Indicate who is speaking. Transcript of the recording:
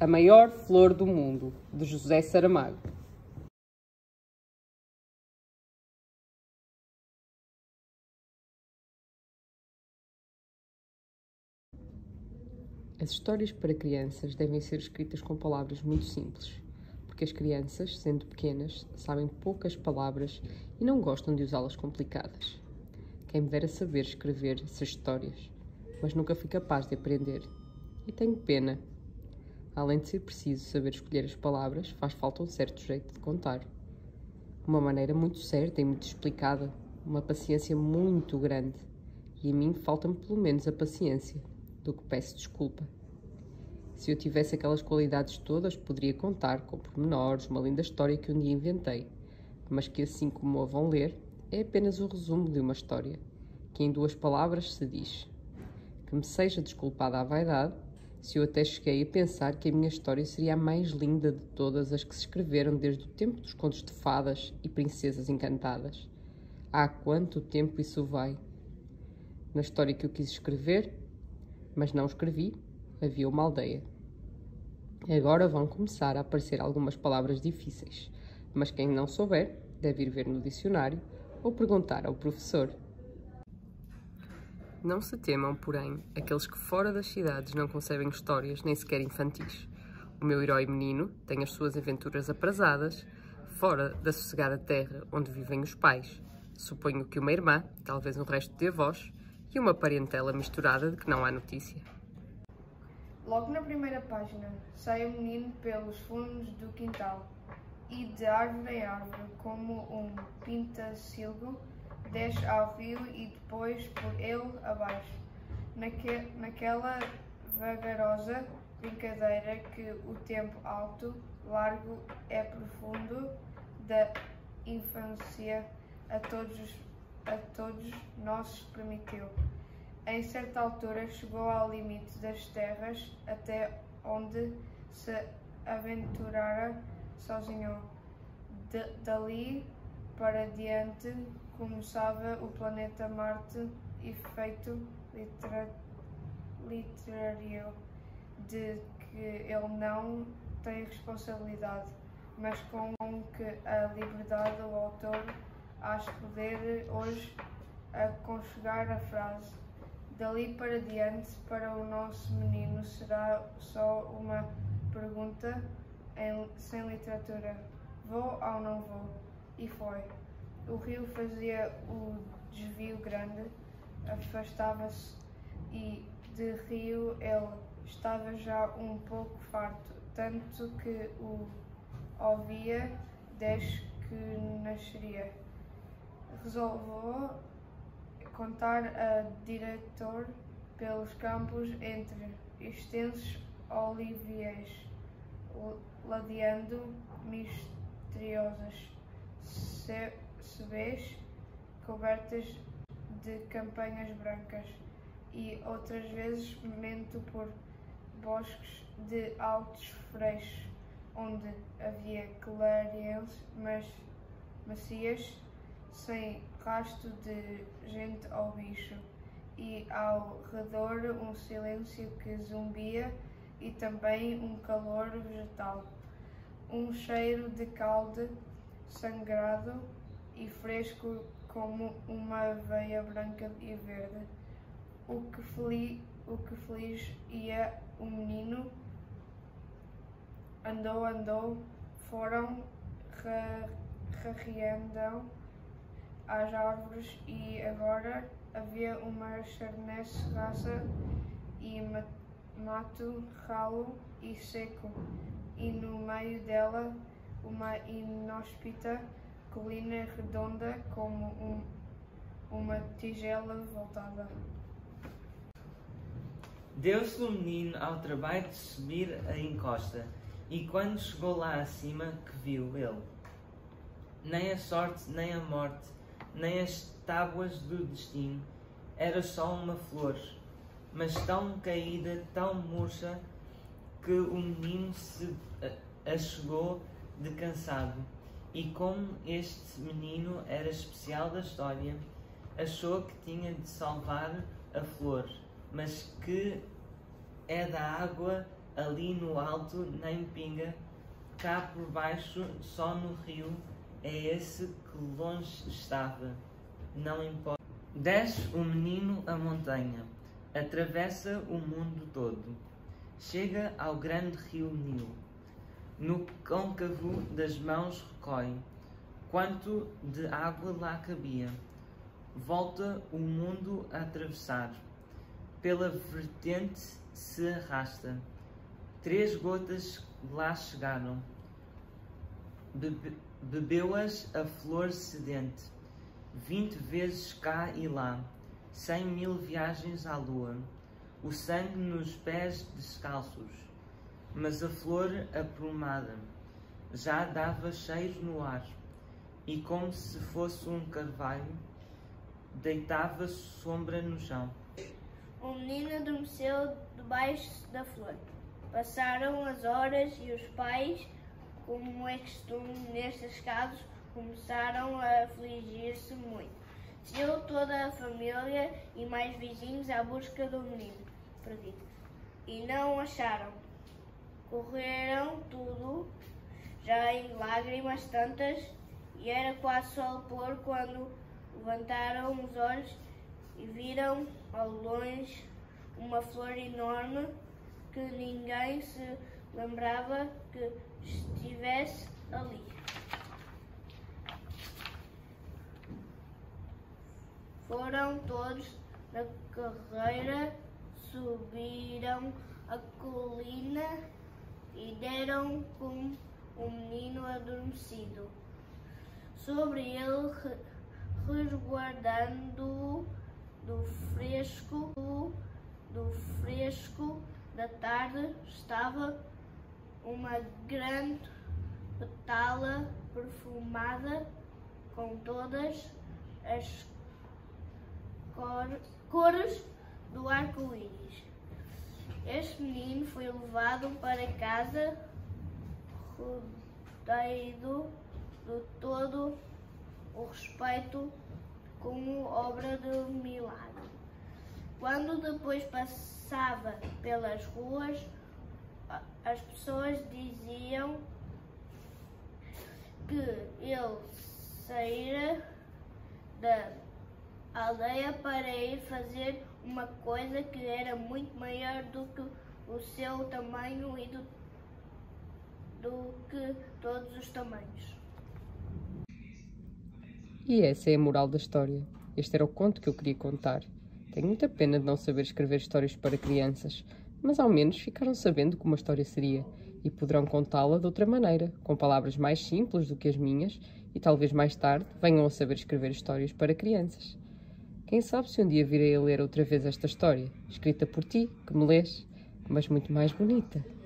Speaker 1: A Maior Flor do Mundo, de José Saramago. As histórias para crianças devem ser escritas com palavras muito simples, porque as crianças, sendo pequenas, sabem poucas palavras e não gostam de usá-las complicadas. Quem me dera saber escrever essas histórias, mas nunca fui capaz de aprender. E tenho pena. Além de ser preciso saber escolher as palavras, faz falta um certo jeito de contar. Uma maneira muito certa e muito explicada, uma paciência muito grande. E a mim falta-me pelo menos a paciência, do que peço desculpa. Se eu tivesse aquelas qualidades todas, poderia contar, com pormenores, uma linda história que um dia inventei, mas que assim como a vão ler, é apenas o resumo de uma história, que em 2 palavras se diz. Que me seja desculpada a vaidade, se eu até cheguei a pensar que a minha história seria a mais linda de todas as que se escreveram desde o tempo dos contos de fadas e princesas encantadas. Há quanto tempo isso vai? Na história que eu quis escrever, mas não escrevi, havia uma aldeia. Agora vão começar a aparecer algumas palavras difíceis, mas quem não souber deve ir ver no dicionário ou perguntar ao professor. Não se temam, porém, aqueles que fora das cidades não concebem histórias nem sequer infantis. O meu herói menino tem as suas aventuras aprazadas, fora da sossegada terra onde vivem os pais. Suponho que uma irmã, talvez um resto de avós, e uma parentela misturada de que não há notícia.
Speaker 2: Logo na primeira página, sai o menino pelos fundos do quintal e de árvore em árvore, como um pintacilgo, desce ao rio e depois por ele abaixo, naquela vagarosa brincadeira que o tempo alto, largo é profundo da infância a todos nós permitiu. Em certa altura chegou ao limite das terras até onde se aventurara sozinho. Dali para diante começava o planeta Marte, efeito literário de que ele não tem responsabilidade, mas com que a liberdade do autor acho poder hoje aconchegar a frase. Dali para diante, para o nosso menino, será só uma pergunta sem literatura. Vou ou não vou? E foi. O rio fazia o desvio grande, afastava-se e de rio ele estava já um pouco farto, tanto que o ouvia desde que nasceria. Resolveu contar a diretor pelos campos entre extensos olivieiros, ladeando misteriosas sebes cobertas de campanhas brancas, e outras vezes mento por bosques de altos freixos, onde havia clareiras macias, sem rastro de gente ou bicho, e ao redor um silêncio que zumbia e também um calor vegetal, um cheiro de calde sangrado e fresco como uma aveia branca e verde. O que feliz ia o menino, andou, foram rarreando às árvores e agora havia uma charnece rasa e mato ralo e seco, e no meio dela uma inóspita colina redonda como uma tigela voltada.
Speaker 3: Deu-se o menino ao trabalho de subir a encosta, e quando chegou lá acima, que viu ele? Nem a sorte, nem a morte, nem as tábuas do destino, era só uma flor, mas tão caída, tão murcha, que o menino se achegou de cansado, e como este menino era especial da história, achou que tinha de salvar a flor, mas que é da água ali no alto nem pinga, cá por baixo só no rio, é esse que longe estava, não importa. Desce o menino a montanha, atravessa o mundo todo, chega ao grande rio Nilo, no côncavo das mãos recolhe, quanto de água lá cabia, volta o mundo a atravessar, pela vertente se arrasta, 3 gotas lá chegaram, bebeu-as a flor sedente, 20 vezes cá e lá, 100.000 viagens à lua, o sangue nos pés descalços, mas a flor aprumada já dava cheiro no ar, e como se fosse um carvalho, deitava sombra no chão.
Speaker 2: O menino adormeceu debaixo da flor. Passaram as horas e os pais, como é costume nestes casos, começaram a afligir-se muito. Saiu toda a família e mais vizinhos à busca do menino perdido, e não o acharam. Correram tudo, já em lágrimas tantas, e era quase só o pôr quando levantaram os olhos e viram ao longe uma flor enorme que ninguém se lembrava que estivesse ali. Foram todos na carreira, subiram a colina e deram com o menino adormecido. Sobre ele, resguardando-o do fresco da tarde, estava uma grande pétala perfumada com todas as cores do arco-íris. Este menino foi levado para casa, rodeado de todo o respeito como obra de milagre. Quando depois passava pelas ruas, as pessoas diziam que ele saíra da aldeia para ir fazer uma coisa que era muito maior do que o seu tamanho e do que todos os tamanhos.
Speaker 1: E essa é a moral da história. Este era o conto que eu queria contar. Tenho muita pena de não saber escrever histórias para crianças, mas ao menos ficaram sabendo como a história seria e poderão contá-la de outra maneira, com palavras mais simples do que as minhas, e talvez mais tarde venham a saber escrever histórias para crianças. Quem sabe se um dia virei a ler outra vez esta história, escrita por ti, que me lês, mas muito mais bonita.